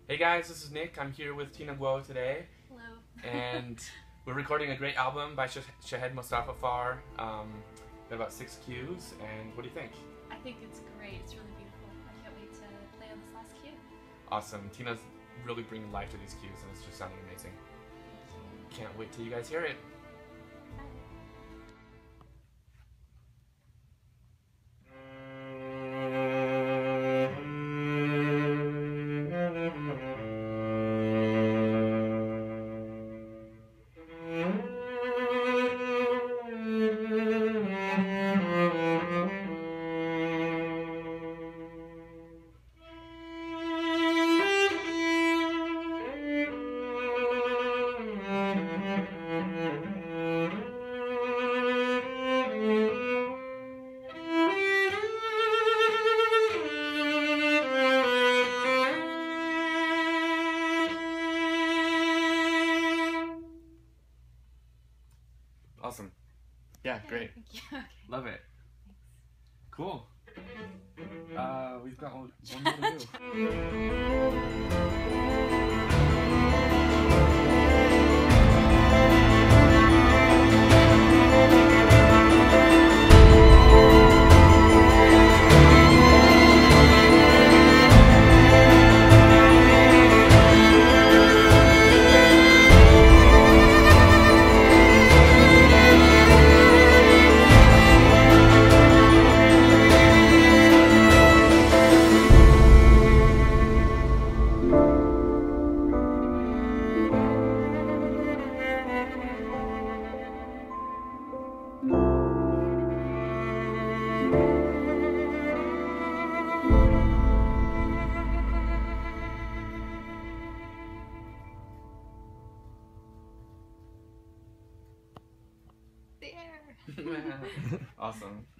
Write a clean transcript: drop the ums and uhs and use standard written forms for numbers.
Hey guys, this is Nick. I'm here with Tina Guo today. Hello. And we're recording a great album by Shahead Mostafafar. Got about 6 cues, and what do you think? I think it's great. It's really beautiful. I can't wait to play on this last cue. Awesome. Tina's really bringing life to these cues, and it's just sounding amazing. Can't wait till you guys hear it. Awesome. Yeah, great. Thank you. Okay. Love it. Thanks. Cool. We've got one more to There. Awesome.